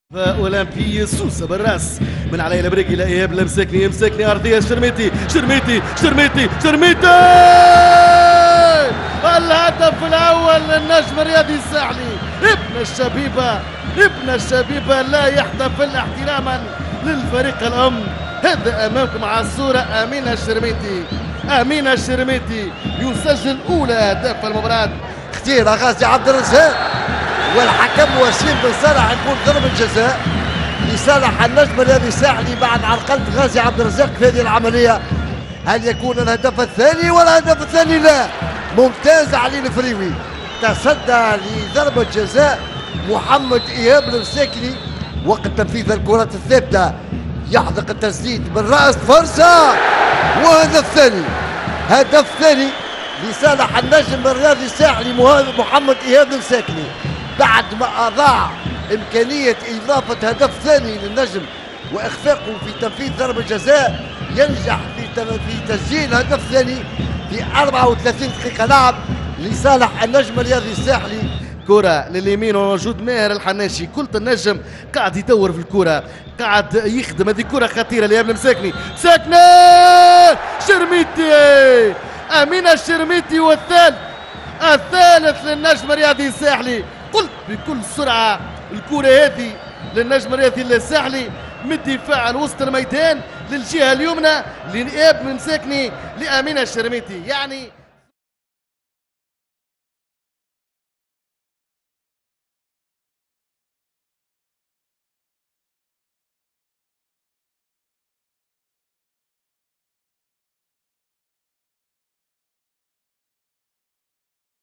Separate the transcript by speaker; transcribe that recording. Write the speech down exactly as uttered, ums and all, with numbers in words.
Speaker 1: اولمبي سوسه بالراس من علي البريك الى ايهاب المساكني يمسكني ارضيه شرميتي شرميتي شرميتي شرميتي الهدف الاول للنجم الرياضي الساحلي ابن الشبيبه ابن الشبيبه لا يحتفل احتراما للفريق الام. هذا امامكم على الصوره امينه الشرميتي امينه الشرميتي يسجل اولى اهداف المباراه.
Speaker 2: اختيار غازي عبد الرزاق والحكم وسيم بن صالح يكون ضربة جزاء لصالح النجم الرياضي الساحلي بعد عرقلة غازي عبد الرزاق في هذه العملية. هل يكون الهدف الثاني ولا الهدف الثاني؟ لا، ممتاز علي الفريوي تصدى لضربة جزاء محمد ايهاب المساكني وقت تنفيذ الكرة الثابتة يحدق التسديد بالرأس فرصة وهدف ثاني. هدف ثاني لصالح النجم الرياضي الساحلي محمد ايهاب المساكني بعد ما اضاع امكانيه اضافه هدف ثاني للنجم واخفاقه في تنفيذ ضربه جزاء ينجح في في تسجيل هدف ثاني في أربعة وثلاثين دقيقه لعب لصالح النجم الرياضي الساحلي.
Speaker 1: كرة لليمين وموجود ماهر الحناشي، قلت النجم قاعد يدور في الكرة قاعد يخدم هذه كرة خطيرة ليابن مساكني مساكني شرميتي أمينة الشرميتي والثالث الثالث للنجم الرياضي الساحلي. قلت بكل سرعة الكرة هذه للنجم الرياضي الساحلي من دفاع وسط الميدان للجهة اليمنى لإياب مساكني لأمينة الشرميتي يعني